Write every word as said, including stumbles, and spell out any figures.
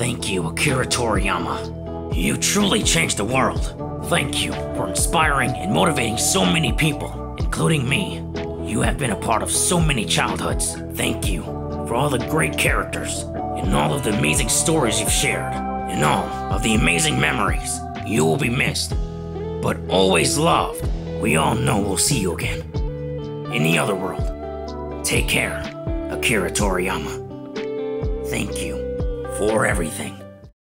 Thank you, Akira Toriyama. You truly changed the world. Thank you for inspiring and motivating so many people, including me. You have been a part of so many childhoods. Thank you for all the great characters and all of the amazing stories you've shared and all of the amazing memories. You will be missed, but always loved. We all know we'll see you again in the other world. Take care, Akira Toriyama. Thank you for everything.